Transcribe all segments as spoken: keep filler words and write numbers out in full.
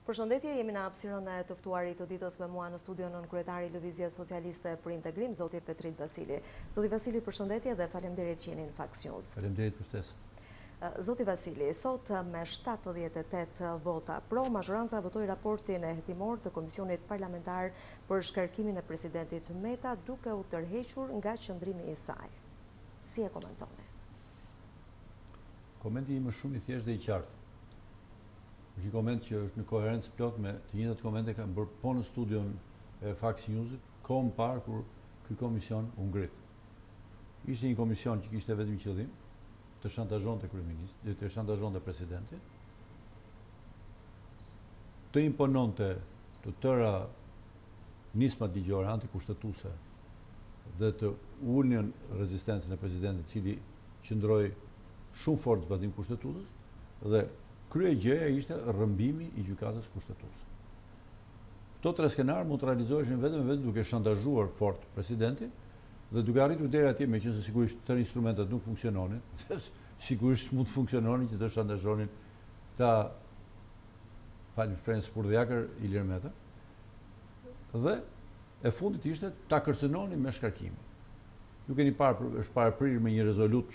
Përshëndetje, jemi në hapësirën e të ftuarit të ditës me mua në studion në kryetari i Lëvizjes Socialiste për Integrim, zoti Petrit Vasili. Zoti Vasili, përshëndetje dhe faleminderit që jeni në Fakt News. Faleminderit për ftesën. Zoti Vasili, sot me shtatëdhjetë e tetë vota pro, mazhoranca votoi raportin e hetimor të Komisionit Parlamentar për shkarkimin e presidentit Meta, duke u tërhequr nga qëndrimi i saj. Si e komentoni? Komenti im është shumë i thjeshtë dhe i qartë. është një koment që është në koherencë plot me të njëjtat komente kanë bërë po në studion e Fakt News-it, kohën parë kur ky komision u ngrit. Ishte një komision që kishte vetëm qëllim të shantazhonte kryeministin, të shantazhonte presidentin, të impononte të tëra nismat ligjore antikushtetuese dhe të ulnin rezistencën e presidentit, i cili qëndroi shumë fort zbatim kushtetutës, dhe krye gjëja ishte rrëmbimi i gjykatës kushtetuese. Këto tre skenar mund të realizoheshin vetëm vetëm duke shantazhuar fort presidentin dhe duke arritur deri atje, meqense sigurisht të instrumentet nuk funksiononin, sigurisht mund të funksiononin që të shantazhonin ta falim shprehjen spurdhjakër Ilir Meta. Dhe e fundit ishte ta kërcënonin me shkarkimin. Ju keni parë, është paraprirë me një rezolut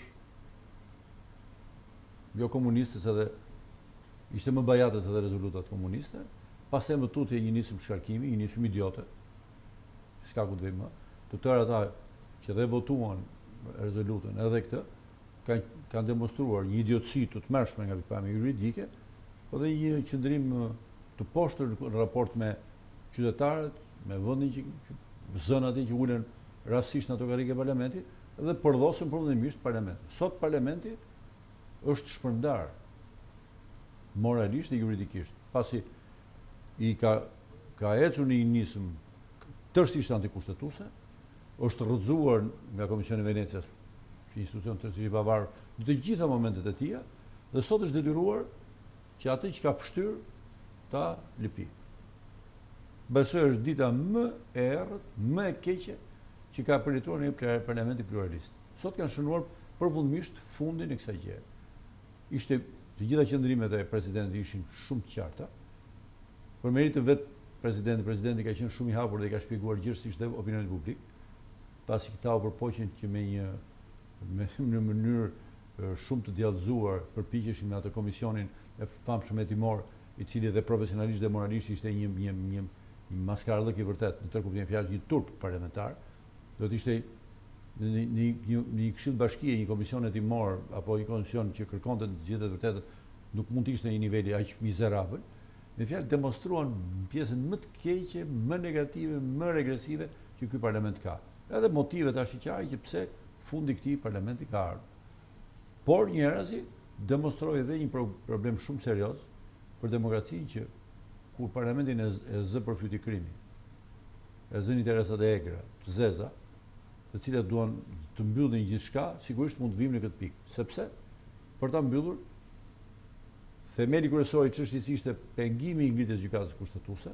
jo komunistës edhe ishte më bajatës edhe rezolutat komuniste, pas e më tutje një nisëm shkarkimi, një nisëm idiote, s'ka ku të vejmë më, të tërë ata që dhe votuan rezolutën edhe këtë, kanë, kanë demonstruar një idiotësi të të mërshme nga pikpamja juridike, po dhe një qëndrim të poshtër në raport me qytetarët, me vëndin që, që zënë ati që ulen rastisht në ato karike e parlamentit, dhe përdhosën përfundimisht parlamentit. Sot parlamenti është shpërndar moralisht dhe juridikisht, pasi i ka, ka ecur një nisëm tërësisht antikushtetuese, është rrëzuar nga Komisioni i Venecias, që institucion tërësisht i pavarur, në të gjitha momentet e tija, dhe sot është detyruar që atë që ka pështyr ta lipi. Besoj është dita më e errët, më e keqe që ka përjetuar në parlamenti pluralist. Sot kanë shënuar përfundimisht fundin e kësaj gjëje. Ishte të gjitha qëndrimet e presidentit ishin shumë të qarta. Për meritë vetë presidenti, presidenti ka qenë shumë i hapur dhe ka shpjeguar gjithësisht dhe opinionit publik, pasi këta u përpoqen që me një me në mënyrë shumë të djallëzuar përpiqeshin me atë komisionin e famshëm hetimor, i cili dhe profesionalisht dhe moralisht ishte një një një, një maskarllëk i vërtet, në tërë kuptimin e fjalës, një turp parlamentar. Do të ishte në një, një, një këshill bashkie, një komision hetimor apo një komision që kërkonte të gjithë të vërtetën, nuk mund të ishte një niveli aq mizerabël. Me fjalë demonstruan pjesën më të keqe, më negative, më regresive që ky parlament ka. Edhe motivet ashtë që pse fundi i këtij parlamenti ka ardhur. Por njerëzi demonstroi edhe një problem shumë serioz për demokracinë, që kur parlamentin e, e zë përfyti krimi, e zën interesat e egra, të zeza, të cilat duan të mbyllin gjithçka, sigurisht mund të vijmë në këtë pikë, sepse për ta mbyllur themeli kryesor i çështjes ishte pengimi i ngritjes gjykatës kushtetuese,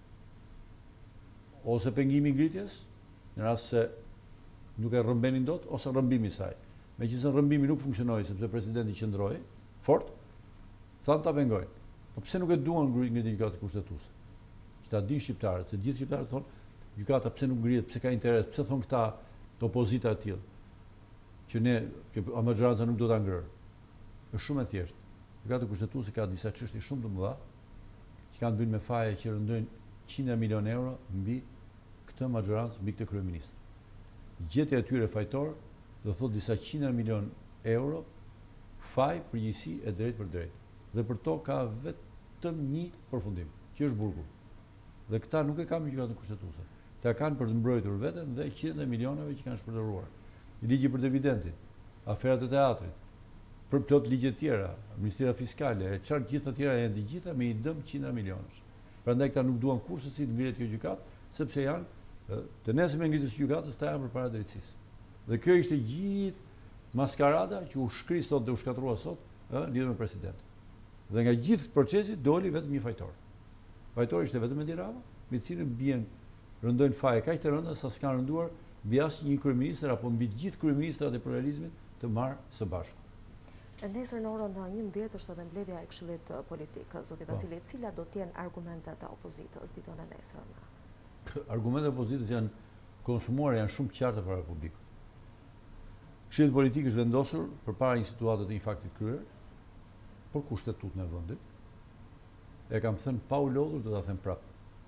ose pengimi i ngritjes, në rast se nuk e rrëmbenin dot, ose rrëmbimi i saj. Meqense rrëmbimi nuk funksionoi sepse presidenti qëndroi fort, thanë ta pengojnë. Po pse nuk e duan ngritjen e gjykatës kushtetuese? Që ta dinë shqiptarët, se gjithë shqiptarët thonë, gjykata pse nuk ngrihet, pse ka interes, pse thon këta opozita e tillë, që ne, që majoranca nuk do ta ngrërë. Është shumë e thjeshtë. Gjykata kushtetuese ka disa çështje shumë të mëdha, që kanë të bëjnë me faje që rëndojnë qindra milion euro mbi këtë majorancë, mbi këtë kryeministër. Gjetja e tyre fajtor do thotë disa qindra milion euro faj përgjegjësi e drejt për drejt. Dhe për to ka vetëm një përfundim, që është burgu. Dhe këta nuk e kanë me gjykatën kushtetuese. Ta kanë për të mbrojtur veten dhe qindra milioneve që kanë shpërdoruar. Ligji për dividendin, aferat e teatrit, për plot ligje të tjera, Ministria Fiskale, e çfarë gjithë të tjera janë të gjitha me i dëm qindra milionësh. Prandaj këta nuk duan kurrë si të ngrihet kjo gjykatë, sepse janë të nesër me ngritjes së gjykatës ta janë përpara drejtësisë. Dhe kjo ishte gjithë maskarada që u shkri sot dhe u shkatrua sot, ë, lidhur me presidentin. Dhe nga gjithë procesi doli vetëm një fajtor. Fajtori ishte vetëm Edi Rama, me të cilin bien rëndojnë faje kaq të rënda sa s'kan rënduar mbi asnjë kryeministër apo mbi të gjithë kryeministrat e pluralizmit të marrë së bashku. Nesër në orën njëmbëdhjetë është edhe mbledhja e Këshillit Politik. Zoti Vasili, cilat do të jenë argumentet e opozitës ditën e nesërme? Argumentet e opozitës janë konsumuar, janë shumë të qarta para publikut. Këshilli Politik është vendosur përpara një situate të një fakti të kryer për kushtetutën e vendit. E kam thënë pa u lodhur, do ta them prapë.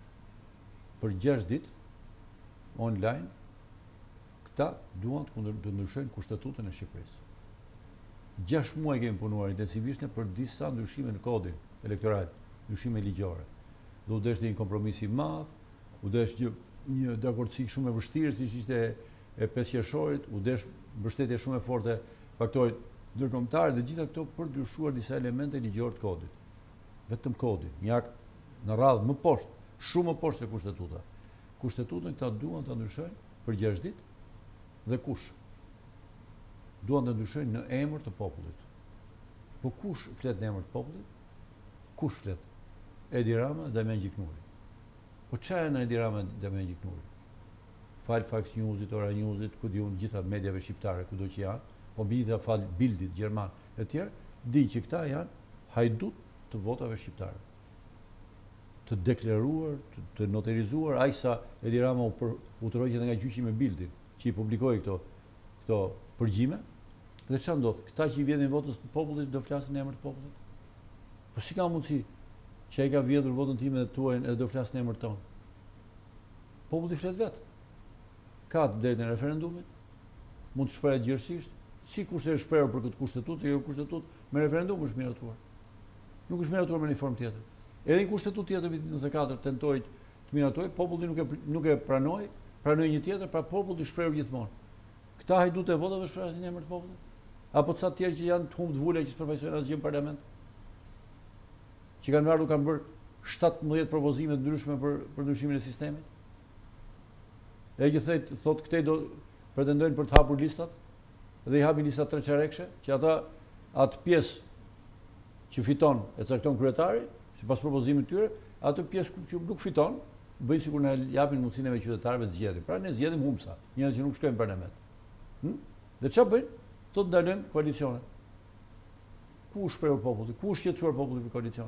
Për gjashtë ditë online këta duan të ndryshojnë kushtetutën e Shqipërisë. Gjashtë muaj kemi punuar intensivisht për disa ndryshime në kodin elektoral, ndryshime ligjore. Dhe u desh një kompromis i madh, u desh një, një dakordsi shumë e vështirë, siç ishte e pesëqershorit, u desh mbështetje shumë e forte faktorit ndërkombëtar dhe gjitha këto për ndryshuar disa elemente ligjore të kodit. Vetëm kodi, një akt në radhë më poshtë, shumë më poshtë se kushtetuta. Kushtetutën këta duan ta ndryshojnë për gjashtë ditë dhe kush? Duan të ndryshojnë në emër të popullit. Po kush flet në emër të popullit? Kush flet? Edi Rama dhe Damian Gjiknuri. Po çfarë në Edi Rama dhe Damian Gjiknuri? Fal Fox Newsit, Ora Newsit, ku diun gjitha mediave shqiptare kudo që janë, po mbi gjitha fal Bildit gjerman e tjerë, di që këta janë hajdut të votave shqiptare. Të deklaruar, të, të noterizuar, aq sa Edi Rama u, për, u tërhoqi edhe nga gjyqi me Bildin, që i publikoi këto këto përgjime. Dhe çfarë ndodh? Këta që i vjedhin votës të popullit do flasin në emër të popullit? Po si ka mundësi që ai ka vjedhur votën time dhe tuajin edhe do flasin në emër ton? Populli flet vetë. Ka të drejtën e referendumit, mund të shprehet gjithësisht, si kurse është shprehur për këtë kushtetutë, se kjo kushtetutë me referendum është miratuar. Nuk është miratuar me një formë tjetër. Edhe një kushtetutë tjetër vitin nëntëdhjetë e katër tentoi të miratojë, populli nuk e nuk e pranoi, pranoi një tjetër, pra populli shprehur gjithmonë. Këta hajdut e votave shprehin në emër të popullit? Apo ca të tjerë që janë të humbë të vula që s'përfaqësojnë asgjë në parlament? Që kanë ardhur kanë bërë shtatëmbëdhjetë propozime të ndryshme për për ndryshimin e sistemit? E që thot thot këtej do pretendojnë për të hapur listat dhe i hapin listat treçarekshë, që ata atë pjesë që fiton e cakton kryetari, sipas propozimit të tyre, atë pjesë që nuk fiton, bëjnë sikur na japin mundësinë me qytetarëve të zgjedhin. Pra ne zgjedhim humbsa, njerëz që nuk shkojnë në parlament. Hm? Dhe çfarë bëjnë? Do të ndalojmë koalicionet. Ku është shprehur populli? Ku është shqetësuar populli për koalicion?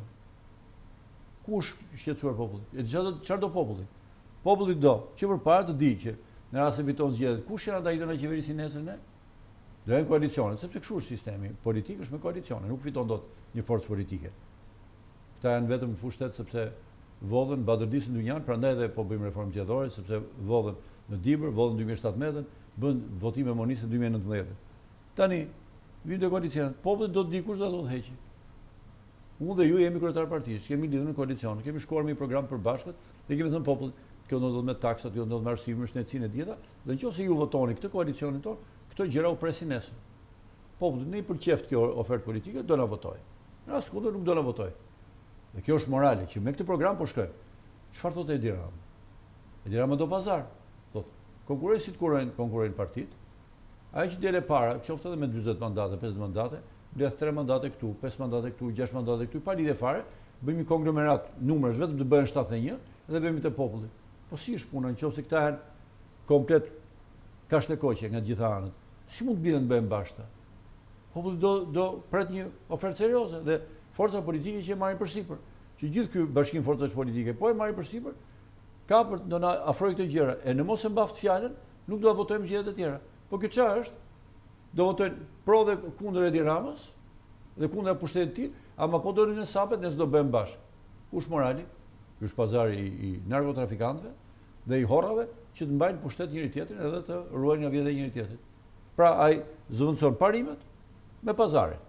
Ku është shqetësuar populli? E çfarë çfarë do populli? Populli do që përpara të di që në rast se fiton zgjedhjet, kush janë ata që do na qeverisin nesër ne? Do janë koalicionet, sepse kështu është sistemi politik, është me koalicione, nuk fiton dot një forcë politike. Këta janë vetëm në pushtet sepse vodhen badërdisën dynjan, prandaj edhe po bëjmë reformë zgjedhore, sepse vodhen në Dibër, vodhen dy mijë e shtatëmbëdhjetë, bën votime moniste dy mijë e nëntëmbëdhjetë. Tani, vim të koalicionet, populli do të di kush do të udhëheqë. Unë dhe ju jemi kryetar partisë, kemi lidhur në koalicion, kemi shkuar me një program të përbashkët dhe kemi thënë popullit, kjo do të me taksat, kjo do të me arsimin, shëndetësinë e gjitha, dhe nëse ju votoni këtë koalicionin tonë, këto gjëra u presin nesër. Populli ne i përqeft kjo ofertë politike, do na votojë. Në asnjë kundër nuk do na votojë. Dhe kjo është morale që me këtë program po shkojmë. Çfarë thotë Edi Rama? Edi Rama do pazar, thotë. Konkurrojnë si të kurojnë, konkurrojnë partitë. Ai që dele para, qoftë edhe me dyzet mandate, pesëdhjetë mandate, mbledh tre mandate këtu, pesë mandate këtu, gjashtë mandate këtu, pa lidhje fare, bëjmë një konglomerat numërsh vetëm të bëhen shtatëdhjetë e një dhe vëmi te populli. Po si është puna nëse këta janë komplet kashlekoqe nga të gjitha anët? Si mund të biden të bëhen bashkë? Populli do do pret një ofertë serioze dhe forca politike që e marrin përsipër. Që gjithë ky bashkim forcash politike po e marrin përsipër, ka për do na afrojë këto gjëra. E në mos e mbaft fjalën, nuk do ta votojmë gjërat e tjera. Po kjo çfarë është? Do votojnë pro dhe kundër Edi Ramës dhe kundër pushtetit të tij, ama po donin në sapet ne s'do bëjmë bashkë. Ku është morali? Ky është pazari i, i narkotrafikantëve dhe i horrave që të mbajnë pushtet njëri tjetrin edhe të ruajnë nga vjedhja e njëri tjetrit. Pra ai zëvendëson parimet me pazarin.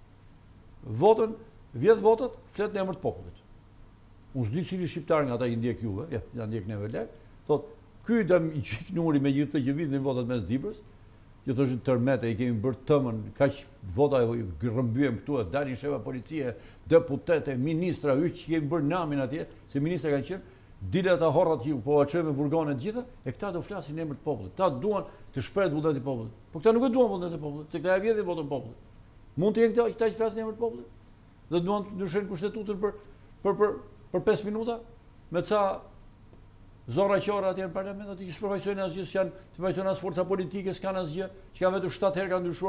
Votën, vjedh votat, flet në emër të popullit. Unë s'di cili shqiptar nga ata i ndjek juve, ja, ja ndjek neve lek, thotë ky dam i Gjiknuri me gjithë të që vidhin votat mes Dibrës, që thoshin tërmete, i kemi bërë tëmën, kaq vota e rrëmbyem këtu, dalin shefa policie, deputete, ministra, yç që kemi bërë namin atje, se ministra kanë qenë, dile ata horrat që po çojnë me furgonet gjitha, e këta do flasin në emër të popullit. Ta duan të shprehet vullneti i popullit. Po këta nuk e duan vullnetin e popullit, se këta e vjedhin votën popullit. Mund të jenë këta këta që flasin në emër të popullit? Dhe duan të ndryshojnë kushtetutën për për për për pesë minuta me ca zorra qora atje në parlament, aty që s'përfaqësojnë asgjë, janë të përfaqësojnë as forca politike, s'kan asgjë, që kanë vetëm shtatë herë kanë ndryshuar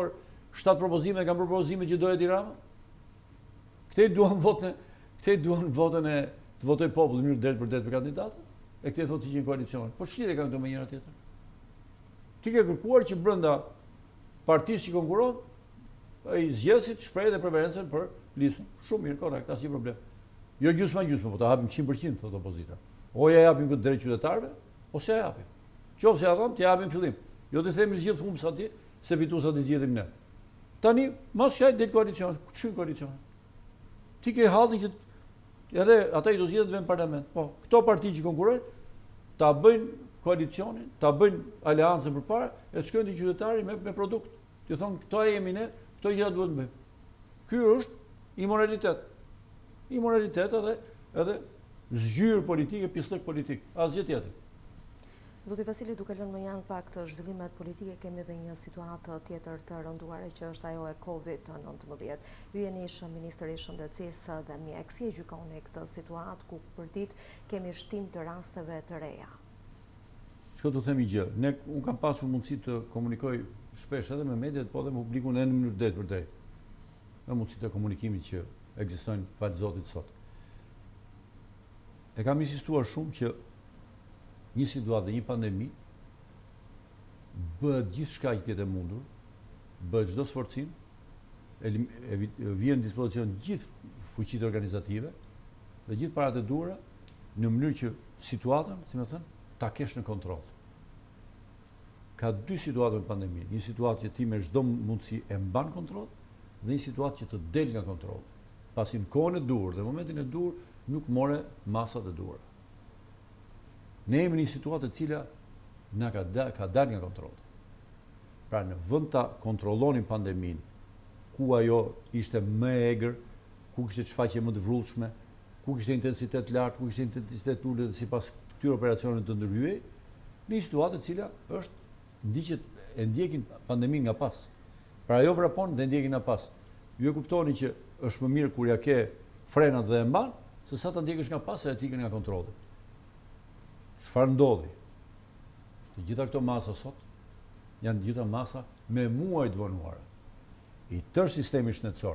shtatë propozime kanë propozime që dohet Rama. Këtej duan votën, këtej duan votën e të votoj populli në mënyrë drejt për drejt për kandidatët, e këtej thotë të gjejnë koalicion. Po ç'lidhje kanë këto me njëra tjetrën? Ti ke kërkuar që brenda partisë që konkuron, ai zgjedhësit shpreh dhe preferencën për listën. Shumë mirë, korrekt, asnjë problem. Jo gjysma gjysma, po ta hapim njëqind përqind thotë opozita. O ja japim këtë drejt qytetarëve, ose ja japim. Qofse ja dham, t'i japim fillim. Jo të themi zgjidh humb sa ti, se fituesat i zgjedhim ne. Tani, mos shaj del koalicion, çyn koalicion. Ti ke hallin që edhe ata i do zgjedhin në parlament. Po, këto parti që konkurrojnë ta bëjnë koalicionin, ta bëjnë aleancën përpara e të shkojnë te qytetari me me produkt. Ti thon këto jemi ne, këto gjëra duhet të bëjmë. Ky është imoralitet. Imoralitet edhe edhe zgjyrë politike, pislëk politik, asgjë tjetër. Zoti Vasili, duke lënë më janë pak të zhvillimet politike, kemi edhe një situatë tjetër të rënduar që është ajo e COVID nëntëmbëdhjetë. Ju jeni ish ministër i shëndetësisë dhe mjek, si e gjykoni këtë situatë ku për ditë kemi shtim të rasteve të reja? Çka do themi gjë, ne un kam pasur mundësi të komunikoj shpesh edhe me mediat, po edhe me publikun në mënyrë drejt për drejt. Me mundësitë e komunikimit që ekzistojnë fal Zotit sot. E kam insistuar shumë që një situatë dhe një pandemi bëhet gjithçka që tjetë e mundur, bëhet çdo sforcim, vjen në dispozicion gjithë fuqitë organizative dhe gjithë paratë e duhura në mënyrë që situatën, si më thënë, ta kesh në kontroll. Ka dy situata në pandemi, një situatë që ti me çdo mundësi e mban kontroll dhe një situatë që të del nga kontrolli. Pasi në kohën e dur dhe momentin e dur nuk more masat e duhura. Ne jemi në një situatë e cila na ka dalë ka dal nga kontrolli. Pra në vend ta kontrollonin pandeminë, ku ajo ishte më e egër, ku kishte shfaqje më të vrullshme, ku kishte intensitet lart, ku kishte intensitet ulët sipas këtyre operacioneve të ndërhyej, në një situatë e cila është ndiqet e ndjekin pandeminë nga pas. Pra ajo vrapon dhe ndjekin nga pas. Ju e kuptoni që është më mirë kur ja ke frenat dhe e mban, se sa ta ndjekësh nga pas e atikën nga kontrolli. Çfarë ndodhi? Të gjitha këto masa sot janë gjitha masa me muaj të vonuara. I tërë sistemi shëndetësor,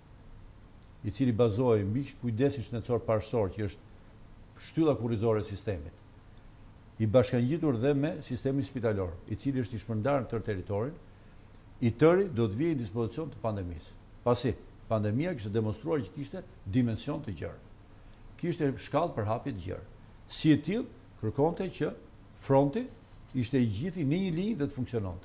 i cili bazohej mbi kujdesin shëndetësor parëshor, që është shtylla kurrizore e sistemit, i bashkangjitur dhe me sistemin spitalor, i cili është i shpërndarë në tërë territorin, i tëri do të vijë në dispozicion të pandemisë. Pasi pandemia kishte demonstruar që kishte dimension të gjerë. Kishte shkallë për hapje të gjerë. Si e tillë, kërkonte që fronti ishte i gjithë në një linjë dhe të funksiononte.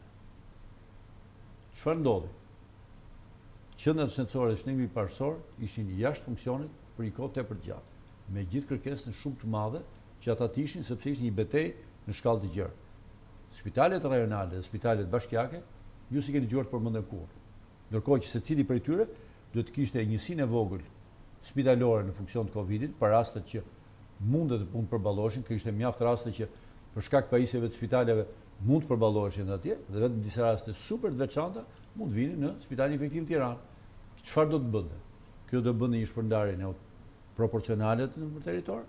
Çfarë ndodhi? Qendrat shëndetësore dhe shëndetimi parëshor ishin jashtë funksionit për një kohë tepër të gjatë, me gjithë kërkesën shumë të madhe që ata të ishin, sepse ishte një betejë në shkallë të gjerë. Spitalet rajonale dhe spitalet bashkiake, ju si keni dëgjuar përmendën kurrë. Ndërkohë që secili prej tyre duhet të kishte njësinë e vogël spitalore në funksion të Covidit, për rastet që mundet të punë përballoheshin, që ishte mjaft raste që për shkak pajisjeve të spitaleve mund të përballoheshin atje, dhe vetëm disa raste super të veçanta mund të vinin në Spitalin Infektiv në Tiranë. Çfarë do të bënte? Kjo do bënte një shpërndarje në proporcionale në territor,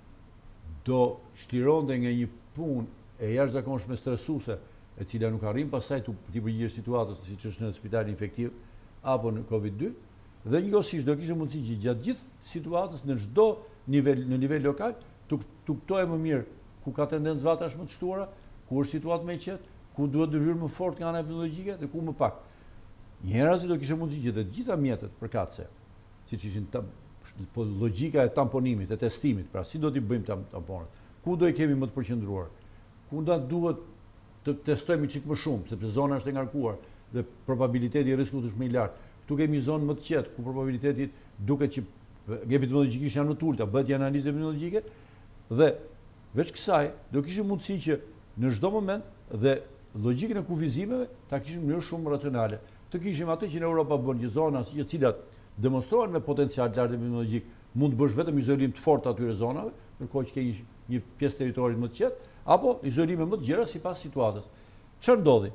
do çlironte nga një punë e jashtëzakonshme stresuese, e cila nuk arrin pasaj të përgjigjesh situatës siç është në Spitalin Infektiv apo në Covid dy, dhe njëkohësisht do kishte mundësi që gjatë gjithë situatës në çdo nivel në nivel lokal të kuptojë më mirë ku ka tendencë vatash më të shtuara, ku është situatë më e qetë, ku duhet të hyrë më fort nga ana epidemiologjike dhe ku më pak. Njëherëzi do kishte mundësi që të gjitha mjetet përkatëse, siç ishin po logjika e tamponimit, e testimit, pra si do t'i bëjmë tam, tamponat, ku do i kemi më të përqendruar, ku nda duhet të testojmë çik më shumë, sepse zona është e ngarkuar dhe probabiliteti i rrezikut është më i lartë. Këtu kemi zonë më të qetë, ku probabiliteti duket që epidemiologjikisht janë më të ulta, bëhet një analizë epidemiologjike dhe veç kësaj do kishim mundësi që në çdo moment dhe logjikën e kufizimeve ta kishim në mënyrë shumë racionale. Të kishim atë që në Europë bën që zona si të cilat demonstrohen me potencial të lartë epidemiologjik, mund të bësh vetëm izolim të fortë atyre zonave, ndërkohë që ke një, një pjesë territorit më të qetë, apo izolime më të gjera sipas situatës. Çfarë ndodhi?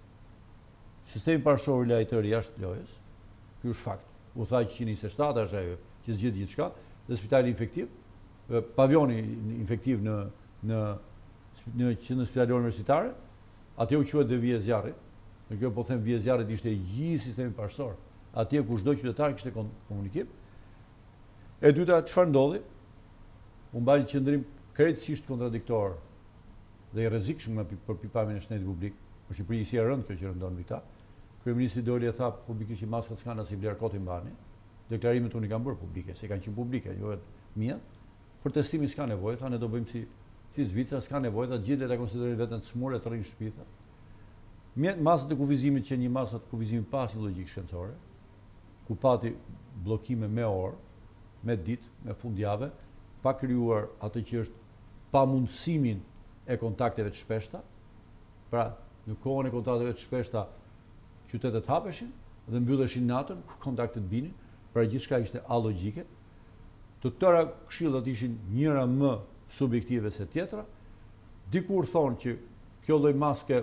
Sistemi parashor i lajtëri jashtë lojës, ky është fakt. U tha që njëzet e shtatë është ajo që zgjidh gjithçka, dhe Spitali Infektiv, pavioni infektiv në në në qendrën spitalore universitare, atë u quhet devija zjarri, Në kjo po them vije zjarrit ishte gjithë sistemi parështor. Atje ku çdo qytetar kishte komunikim. E dyta, çfarë ndodhi? U mbajti qëndrim krejtësisht kontradiktor dhe i rrezikshëm për pikpamjen e shtetit publik. Në Shqipëri si e rënd kjo që rëndon mbi ta. Kryeministri Doli e tha publikisht që maskat s'kan as i bler koti mbani. Deklarimet unë i kam bërë publike, se kanë qenë publike, jo vetë mia. Për testimin s'ka nevojë, tha ne do bëjmë si si Zvicra, s'ka nevojë, ta gjithë ta konsiderojnë veten të smurë të rrinë shtëpi. Masat e kufizimit që një masat kufizimit pasi logjik shkencore, ku pati bllokime me orë, me ditë, me fundjavë, pa krijuar atë që është pamundësimin e kontakteve të shpeshta. Pra, në kohën e kontakteve të shpeshta, qytetet hapeshin dhe mbylleshin natën, ku kontaktet binin, pra gjithçka ishte alogjike. Të tëra këshillat ishin njëra më subjektive se tjetra. Dikur thonë që kjo lloj maske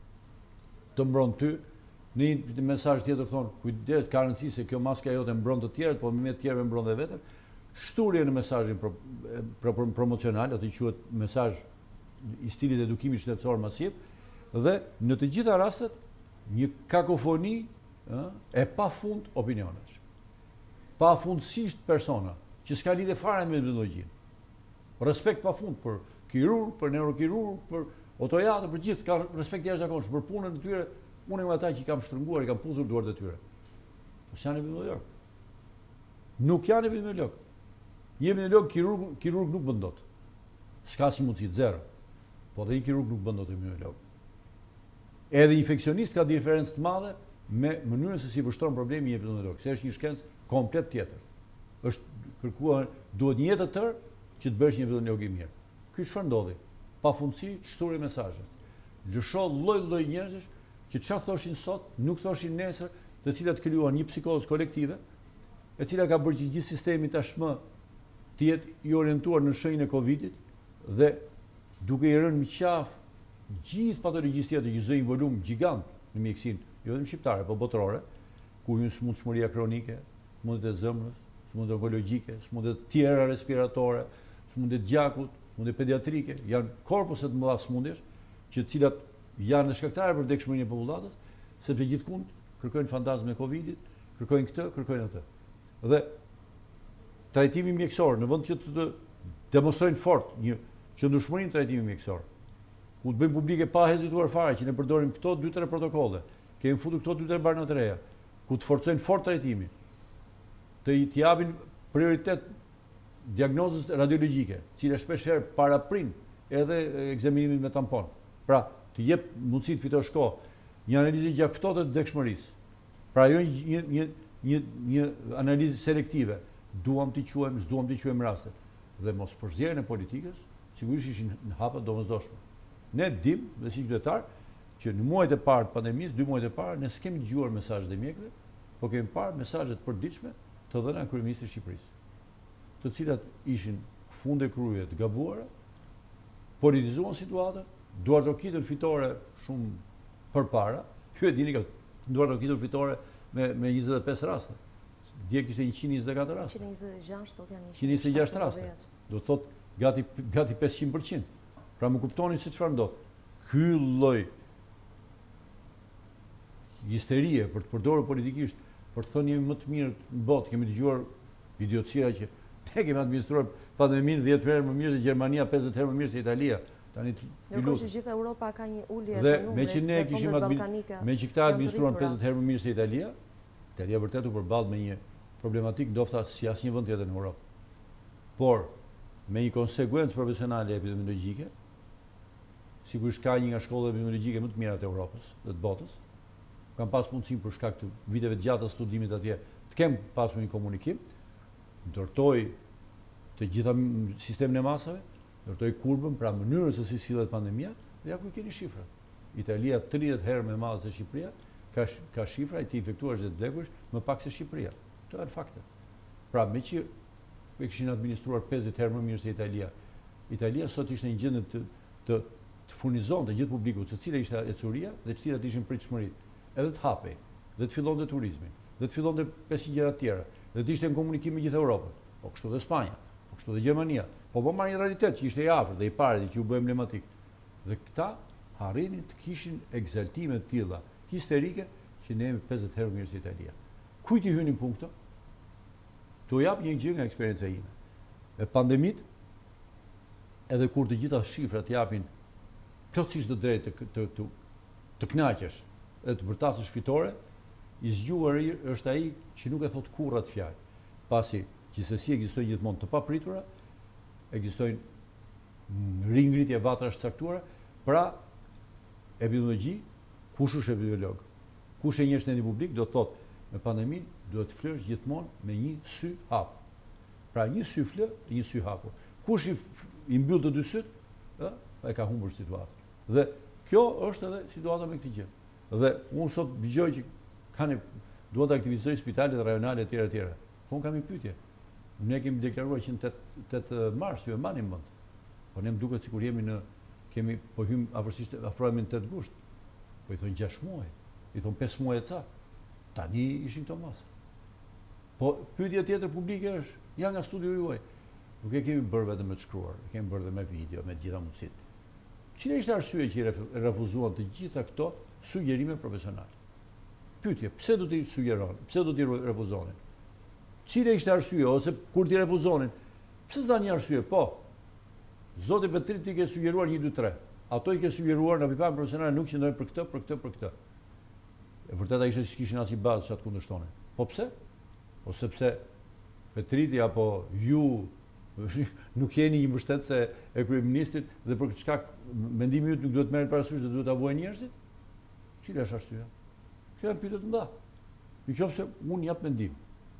të mbron ty, në një mesazh tjetër thonë, kujdes, ka rëndësi se kjo maska jote mbron të tjerët, po me të tjerëve mbron dhe veten. Shturje në mesazhin pro, pro, pro, promocional, atë quhet mesazh i stilit edukimit shtetësor masiv, dhe në të gjitha rastet një kakofoni e pafund opinionesh. Pafundësisht persona që s'ka lidhje fare me metodologjinë. Respekt pafund për kirurg, për neurokirurg, për otojate, për gjithë, ka respekt jashtëzakonshëm për punën e tyre. Unë nga ata që i kam shtrënguar, i kam puthur duart e tyre. Po s'janë epidemiolog. Nuk janë epidemiolog. Një epidemiolog kirurg, kirurg nuk bën dot. S'ka si mundësi zero. Po dhe një kirurg nuk bën dot epidemiolog. Edhe infeksionist ka diferencë të madhe me mënyrën se si vështron problemi një epidemiolog, se është një shkencë komplet tjetër. Është kërkuar, duhet një jetë të tërë që të bësh një epidemiolog i mirë. Ky çfarë ndodhi? Pafundësi, shturje mesazhes. Lësho lloj-lloj njerëzish që çfarë thoshin sot, nuk thoshin nesër, të cilat krijuan një psikozë kolektive, e cila ka bërë që gjithë sistemi tashmë të jetë i orientuar në shenjën e Covidit dhe duke i rënë në qafë gjithë patologjisë tjetër që zëjnë volum gjigant në mjekësinë, jo vetëm shqiptare, po botërore, ku hyn smundshmëria kronike, smundet e zemrës, smundet onkologjike, smundet tjera respiratore, smundet gjakut, smundet pediatrike, janë korpuse të mëdha smundjesh, që të cilat janë shkaktare për vdekshmërinë e popullatës, sepse gjithkund kërkojnë fantazmën e Covidit, kërkojnë këtë, kërkojnë atë. Dhe trajtimi mjekësor, në vend që të demonstrojnë fort një qëndrueshmërinë trajtimi mjekësor, ku të bëjmë publike pa hezituar fare që ne përdorim këto dy tre protokolle, kemi futur këto dy tre barna të reja, ku të forcojnë fort trajtimin, të i japin prioritet diagnozës radiologjike, cila shpesh herë paraprin edhe ekzaminimin me tampon. Pra, të jep mundësi të fitosh kohë, një analizë gjakftote të vdekshmërisë. Pra, jo një një një një analizë selektive, duam t'i quajmë, s'duam t'i quajmë rastet. Dhe mos përzierjen e politikës, sigurisht ishin në hapa domosdoshme. Ne dim, dhe si qytetar, që në muajt e parë të pandemisë, dy muajt e parë, ne s'kemi dëgjuar mesazhet e mjekëve, po kemi parë mesazhe të përditshme të dhëna kryeministrit të Shqipërisë, të cilat ishin funde krye të gabuara, politizuan situatën, duar të kitën fitore shumë përpara, ju e dini ka duar të kitën fitore me me njëzet e pesë raste. Dje kishte njëqind e njëzet e katër raste. njëqind e njëzet e gjashtë sot janë njëqind e njëzet e gjashtë raste. Do të thotë gati gati pesëqind përqind. Pra më kuptoni se çfarë ndodh. Ky lloj histerie për të përdorur politikisht për të thënë jemi më të mirë në botë, kemi dëgjuar idiotësira që ne kemi administruar pandeminë dhjetë herë më mirë se Gjermania, pesëdhjetë herë më mirë se Italia. Tani ndërkohë që gjithë Europa ka një ulje dhe me që ne kishim me që këta administruan pesëdhjetë herë më mirë se Italia, Italia vërtet u përballë me një problematik ndofta si asnjë vend tjetër në Europë. Por me një konsekuencë profesionale epidemiologjike, sigurisht ka një nga shkollat epidemiologjike më të mira të Europës dhe të botës. Kam pas mundësinë për shkak të viteve të gjata studimit atje, të kem pasur një komunikim, ndërtoj të gjitha sistemin e masave, ndërtoj kurbën, pra mënyrën se si sillet pandemia, dhe ja ku keni shifrat. Italia tridhjetë herë më e madhe se Shqipëria, ka ka shifra të infektuarsh dhe të vdekursh më pak se Shqipëria. Këto janë fakte. Pra me që e kishin administruar pesëdhjetë herë më mirë se Italia, Italia sot ishte në gjendje të të të furnizonte gjithë publikut se cila ishte ecuria dhe cilat ishin pritshmëritë, edhe të hapej, dhe të fillonte turizmin, dhe të fillonte pesë gjëra të tjera, dhe të ishte në komunikim me gjithë Europën. Po kështu dhe Spanja, po kështu dhe Gjermania. Po po marrë një realitet që ishte i afërt dhe i parë dhe që u bë emblematik. Dhe këta harrinin të kishin egzaltime të tilla, histerike që ne jemi pesëdhjetë herë mirë se Italia. Kujt i hynin punë këto? Do jap një gjë nga eksperjenca ime. Me pandemit, edhe kur të gjitha shifrat japin plotësisht të drejtë të, të, të, të knaqesh edhe të përtasësh fitore, i zgjuar është ai që nuk e thot kurrë atë fjalë. Pasi gjithsesi ekzistojnë gjithmonë të papritura, ekzistojnë ringritje vatrash caktuara, pra epidemiologji, kush është epidemiolog? Kush e njeh shtetin publik do të thotë me pandemin duhet të flësh gjithmonë me një sy hapur. Pra një sy flë, një sy hapur. Kush i, i mbyll të dy syt, ë, ai ka humbur situatën. Dhe kjo është edhe situata me këtë gjë. Dhe unë sot dëgjoj që kanë duhet të aktivizoj spitalet rajonale etj etj. Po unë kam një pyetje. Ne kemi deklaruar që në tetë mars ju e mbani mend. Po ne më duket sikur jemi në kemi po hym afërsisht afrohemi në tetë gusht. Po i thon gjashtë muaj, i thon pesë muaj e ca. Tani ishin këto masa. Po pyetja tjetër publike është, ja nga studio juaj. Nuk e kemi bërë vetëm me të shkruar, e kemi bërë dhe me video, me të gjitha mundësitë. Cila ishte arsye që i refuzuan të gjitha këto sugjerime profesionale? Pyetje, pse do t'i sugjeronin? Pse do t'i refuzonin? Cila ishte arsye ose kur t'i refuzonin? Pse s'dan një arsye? Po. Zoti Petrit i ke sugjeruar një dy tre. Ato i ke sugjeruar në pipan profesionale nuk qëndrojnë për këtë, për këtë, për këtë. E vërteta ishte që s'kishin asnjë bazë që atë kundërshtonin. Po pse? Po sepse Petriti apo ju nuk jeni një mbështetëse e kryeministit dhe për këtë shkak mendimi yt nuk duhet merret parasysh dhe duhet ta vuajnë njerëzit? Cila është arsyeja? Kjo janë pyetje të mëdha. Nëse unë jap mendim.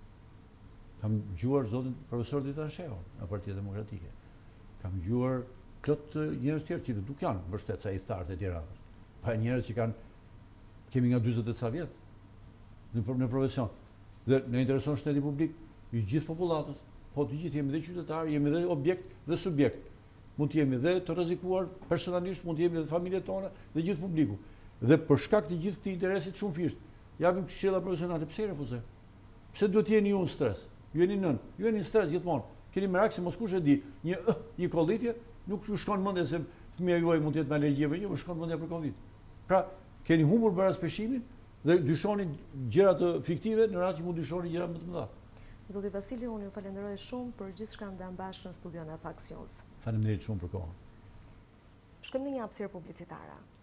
Kam dëgjuar zotin profesor Ditan Shehon nga Partia Demokratike. Kam dëgjuar plot njerëz tjerë që nuk janë mbështetëse i thartë të Tiranës. Pa njerëz që kanë kemi nga dyzet e ca vjet në në profesion. Dhe në intereson shteti publik i gjithë popullatës. Po të gjithë jemi dhe qytetarë, jemi dhe objekt dhe subjekt. Mund të jemi dhe të rrezikuar personalisht, mund të jemi dhe familjet tona dhe gjithë publiku. Dhe për shkak të gjithë këtij interesit shumë fisht, japim këshilla profesionale, pse i refuzojmë? Pse duhet jeni ju në stres? Ju jeni nën, ju jeni në stres gjithmonë. Keni merak se mos kush e di, një uh, një kollitje nuk ju shkon mendja se fëmia juaj mund të jetë me alergji apo jo, më shkon mendja për Covid. Pra, keni humbur baraz peshimin dhe dyshoni gjëra të fiktive në rast që mund dyshoni gjëra më të mëdha. Zoti Vasili, unë ju falenderoj shumë për gjithçka ndan bashkë në studion e Fax News. Faleminderit shumë për kohën. Shkojmë në një hapësirë publicitare.